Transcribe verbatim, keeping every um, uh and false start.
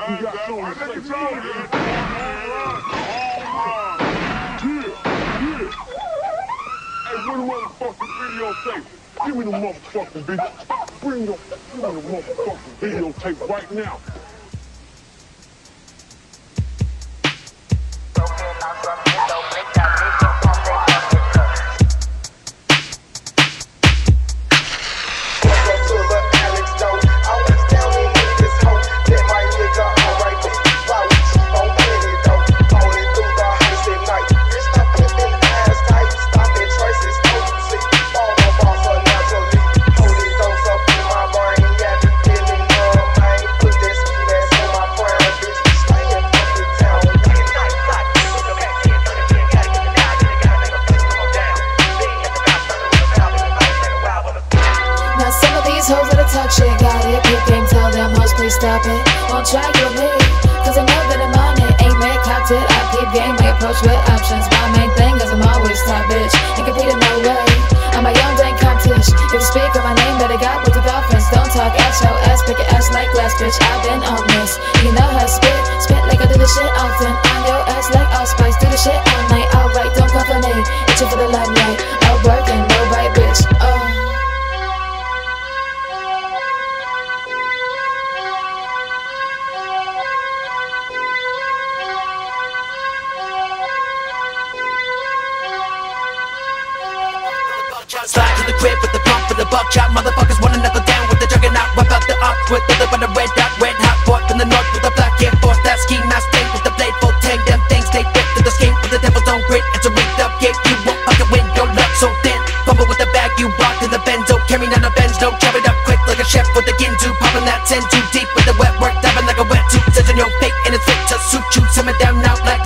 We got something to say. Yeah, yeah. Hey, where the motherfucking videotape? Give me the motherfucking video. Bring your, give me the motherfucking videotape right now. Hoes that talk shit, got it, big game, tell them hoes please stop it. Won't try with me, cause I know that I'm on it. Ain't mad, cocked it, I keep game, we approach with options. My main thing is I'm always top bitch, ain't competing no way. I'm my young dang competition. If you speak on my name, better got with the dolphins. Don't talk ass, show ass, pick your ass like glass, bitch. I've been on this, you know how to spit, spit like I do this shit often. On your ass like allspice, do the shit all night. Alright, don't come for me, itching for the limelight. All working, no right, bitch. Oh. Slide to the crib with the pump for the buckshot. Motherfuckers wanna knuckle down with the juggernaut. Wipe out the up with the lip on the red dot. Red hot boy from the north with the black air force. That ski mask thing with the blade full tang. Them things they fit to the scheme with the devil's own grit. It's a rigged up game. You won't fucking win. Your luck so thin. Fumble with the bag. You walk in the benzo. Carrying on the bench. No carry it up quick like a chef with the ginzu. Popping that ten too deep with the wet work. Diving like a wet tube. Says in your fate and it's fit to suit you. Simmer down out like